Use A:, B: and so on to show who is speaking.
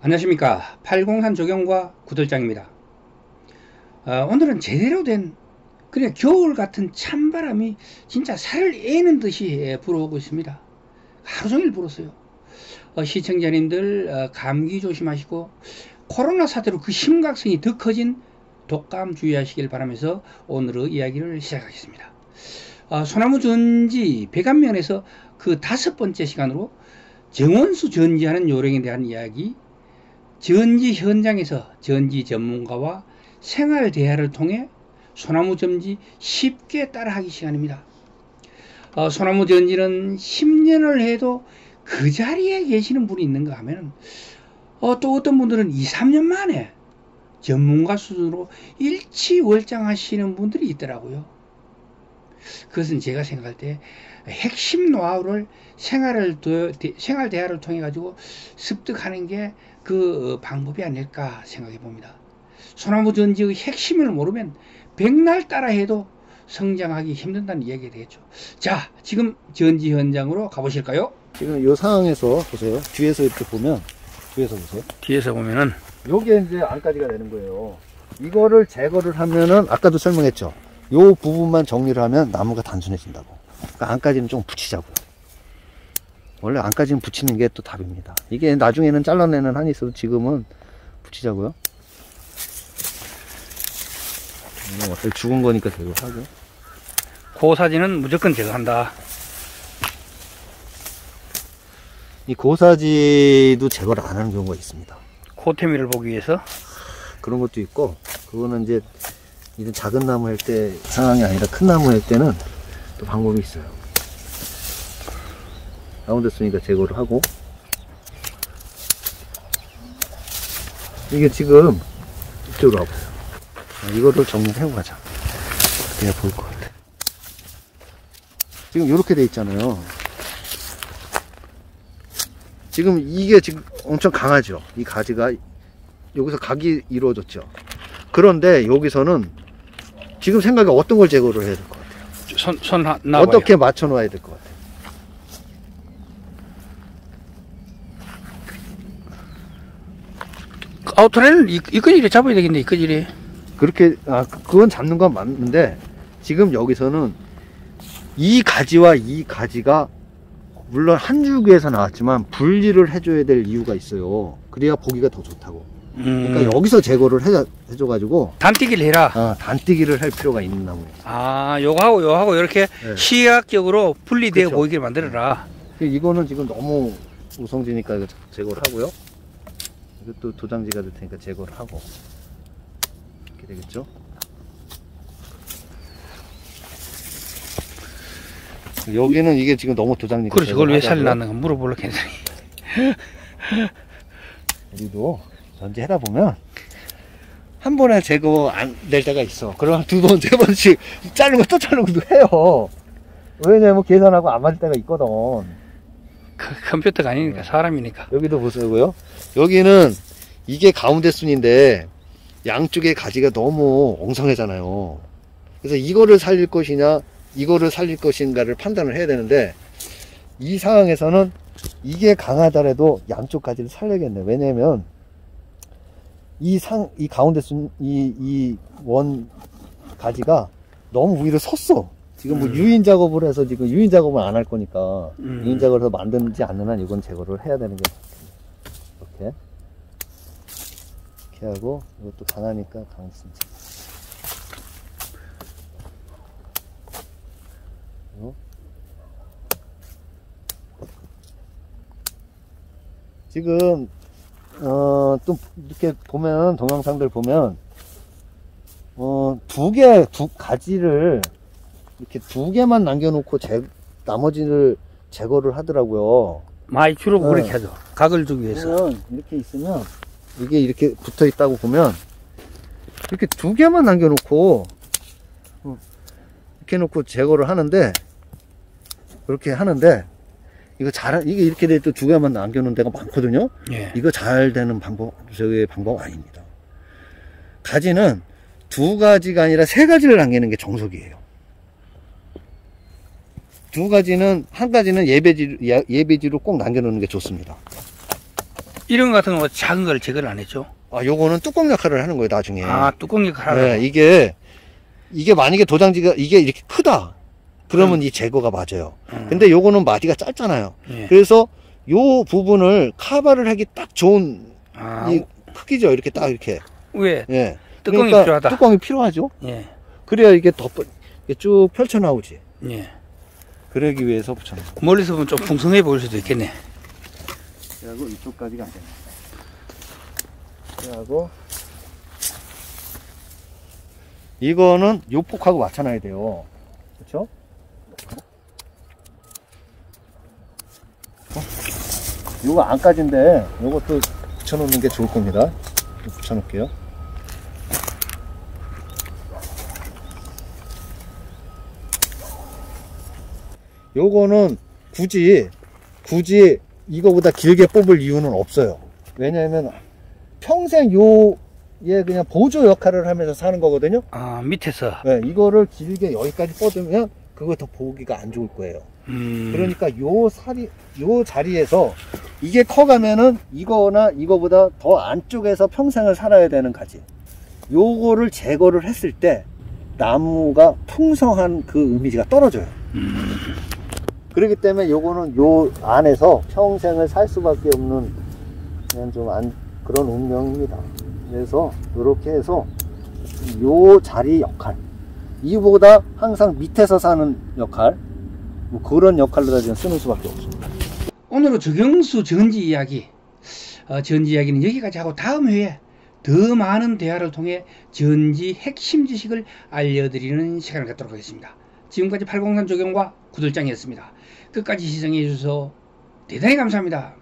A: 안녕하십니까. 803 조경과 구들장입니다. 오늘은 제대로 된 그냥 겨울 같은 찬바람이 진짜 살을 애는 듯이 불어오고 있습니다. 하루 종일 불었어요. 시청자님들 감기 조심하시고 코로나 사태로 그 심각성이 더 커진 독감 주의하시길 바라면서 오늘의 이야기를 시작하겠습니다. 소나무 전지 배관면에서 그 5번째 시간으로 정원수 전지하는 요령에 대한 이야기, 전지 현장에서 전지 전문가와 생활 대화를 통해 소나무 전지 쉽게 따라하기 시간입니다. 소나무 전지는 10년을 해도 그 자리에 계시는 분이 있는가 하면 또 어떤 분들은 2, 3년 만에 전문가 수준으로 일치월장하시는 분들이 있더라고요. 그것은 제가 생각할 때 핵심 노하우를 생활 대화를 통해 가지고 습득하는 게 그 방법이 아닐까 생각해 봅니다. 소나무 전지의 핵심을 모르면 백날 따라 해도 성장하기 힘든다는 이야기가 되겠죠. 자, 지금 전지 현장으로 가보실까요?
B: 지금 이 상황에서 보세요. 뒤에서 이렇게 보면, 뒤에서 보세요.
A: 뒤에서 보면은
B: 요게 이제 안까지가 되는 거예요. 이거를 제거를 하면은, 아까도 설명했죠. 요 부분만 정리를 하면 나무가 단순해진다고. 그러니까 안까지는 좀 붙이자고요. 원래 안까지는 붙이는 게 또 답입니다. 이게 나중에는 잘라내는 한이 있어도 지금은 붙이자고요. 어차피 죽은 거니까 제거하고.
A: 고사지는 무조건 제거한다.
B: 이 고사지도 제거를 안 하는 경우가 있습니다.
A: 코테미를 보기 위해서.
B: 그런 것도 있고, 그거는 이제 이런 작은 나무 할 때 상황이 아니라 큰 나무 할 때는 또 방법이 있어요. 다운됐으니까 제거를 하고. 이게 지금 이쪽으로 와보세요. 이거를 정리를 해고 가자. 그래야 보일 것 같아. 지금 이렇게 돼 있잖아요. 지금 이게 지금 엄청 강하죠. 이 가지가 여기서 각이 이루어졌죠. 그런데 여기서는 지금 생각에 어떤 걸 제거를 해야 될 것 같아요?
A: 손 나와요.
B: 어떻게 맞춰 놔야 될 것 같아요?
A: 아우터레는 이끈질에 잡아야 되겠네. 이끈질에.
B: 그렇게, 그건 잡는 건 맞는데, 지금 여기서는 이 가지와 이 가지가, 물론 한 줄기에서 나왔지만, 분리를 해줘야 될 이유가 있어요. 그래야 보기가 더 좋다고. 그러니까 여기서 제거를 해줘가지고,
A: 단뛰기를 해라.
B: 단뛰기를 할 필요가 있는 나무예요.
A: 요거하고 이렇게
B: 네.
A: 시각적으로 분리되어
B: 그렇죠.
A: 보이게 만들어라.
B: 이거는 지금 너무 우성지니까 이거 제거를 하고요. 이것도 도장지가 될 테니까 제거를 하고. 이렇게 되겠죠? 여기는 이게 지금 너무 도장지가.
A: 그렇지. 그걸 왜 살려놨는가 물어보려 괜찮이.
B: 우리도 전지하다 보면 한 번에 제거 안 될 때가 있어. 그러면 두 번, 세 번씩 자르고 또 자르고도 해요. 왜냐면 계산하고 안 맞을 때가 있거든.
A: 컴퓨터가 아니니까 사람이니까.
B: 여기도 보세요고요. 여기는 이게 가운데 순인데 양쪽의 가지가 너무 엉성하잖아요. 그래서 이거를 살릴 것이냐, 이거를 살릴 것인가를 판단을 해야 되는데, 이 상황에서는 이게 강하더라도 양쪽 가지를 살려야겠네. 왜냐면 이 가운데 순, 이 원 가지가 너무 위로 섰어. 지금 뭐 유인 작업을 해서 지금 유인 작업을 안 할 거니까 유인 작업을 해서 만들지 않는 한 이건 제거를 해야 되는 게 이렇게 하고, 이것도 강하니까 강했습니다. 지금 또 이렇게 보면 동영상들 보면 두 가지를 이렇게 2개만 남겨놓고 나머지를 제거를 하더라고요.
A: 많이 주로 그렇게 하죠. 각을 주기 위해서.
B: 이렇게 있으면 이게 이렇게 붙어 있다고 보면 이렇게 2개만 남겨놓고 이렇게 놓고 제거를 하는데, 그렇게 하는데 이게 이렇게 돼 또 2개만 남겨놓은 데가 많거든요.
A: 예.
B: 이거 잘 되는 방법 아닙니다. 가지는 2가지가 아니라 3가지를 남기는 게 정석이에요. 2가지는, 한 가지는 예배지로 꼭 남겨놓는 게 좋습니다.
A: 이런 거 같은 거 작은 걸 제거를 안 했죠?
B: 아, 요거는 뚜껑 역할을 하는 거예요, 나중에.
A: 아, 뚜껑 역할을
B: 네,
A: 하라고.
B: 이게 만약에 도장지가 이게 이렇게 크다. 그러면 이 제거가 맞아요. 근데 요거는 마디가 짧잖아요.
A: 예.
B: 그래서 요 부분을 커버를 하기 딱 좋은
A: 아,
B: 이 크기죠. 이렇게 딱 이렇게.
A: 왜?
B: 예.
A: 뚜껑이
B: 그러니까
A: 필요하다.
B: 뚜껑이 필요하죠.
A: 예.
B: 그래야 이게 이게 쭉 펼쳐 나오지.
A: 예.
B: 그러기 위해서 붙여놓은 거.
A: 멀리서 보면 좀 풍성해 보일 수도 있겠네.
B: 그리고 이쪽까지 가야 됩니다. 그리고 이거는 요 폭하고 맞춰놔야 돼요. 그렇죠? 요거 안까지인데 요것도 붙여놓는 게 좋을 겁니다. 붙여놓을게요. 요거는 굳이 이거보다 길게 뽑을 이유는 없어요. 왜냐하면 평생 얘 그냥 보조 역할을 하면서 사는 거거든요.
A: 아, 밑에서.
B: 네, 이거를 길게 여기까지 뻗으면 그거 더 보기가 안 좋을 거예요. 그러니까 요 자리에서 이게 커가면은 이거나 이거보다 더 안쪽에서 평생을 살아야 되는 가지. 요거를 제거를 했을 때 나무가 풍성한 그 이미지가 떨어져요. 그렇기 때문에 요거는 요 안에서 평생을 살 수밖에 없는 그냥 좀 그런 운명입니다. 그래서 이렇게 해서 요 자리 역할, 이보다 항상 밑에서 사는 역할, 뭐 그런 역할로 다 쓰는 수밖에 없습니다.
A: 오늘은 적용수 전지 이야기, 전지 이야기는 여기까지 하고 다음 회에 더 많은 대화를 통해 전지 핵심 지식을 알려드리는 시간을 갖도록 하겠습니다. 지금까지 803 조경과 구들장이었습니다. 끝까지 시청해 주셔서 대단히 감사합니다.